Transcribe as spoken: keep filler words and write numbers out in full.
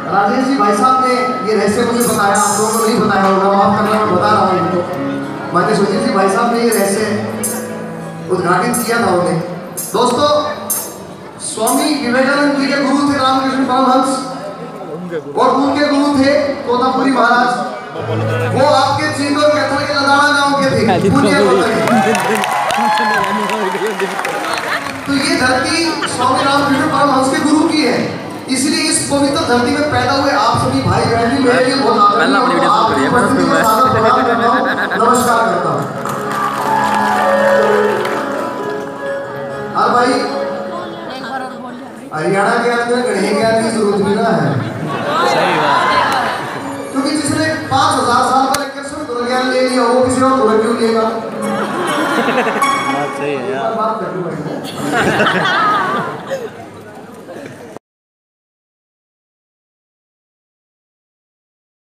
राजेश जी भाई साहब ने ये रहस्य मुझे बताया, आप लोगों को नहीं बताया होगा, माफ करना मैं बता रहा हूँ इनको। मान्य सुजीत जी भाई साहब ने ये रहस्य उद्घाटित किया था उन्हें। दोस्तों, स्वामी विवेकानंद जी के गुरु थे रामकृष्ण परमहंस, और उनके गुरु थे तोतापुरी महाराज। वो आपके चिंदौर कैथल के लदाड़ा गांव के थे। तो ये धरती स्वामी रामकृष्ण परमहंस के गुरु की है, इसलिए इस पवित्र धरती में पैदा हुए आप सभी भाई बहन मेरे लिए बहुत नमस्कार करता हूँ। हाँ भाई, हरियाणा के अंदर गणेश ज्ञान की जरूरत भी ना है, क्योंकि जिसने पांच हजार साल का कृष्ण गुरु ज्ञान ले लिया वो किसी और गुरु क्यों लेगा? बात सही है यार।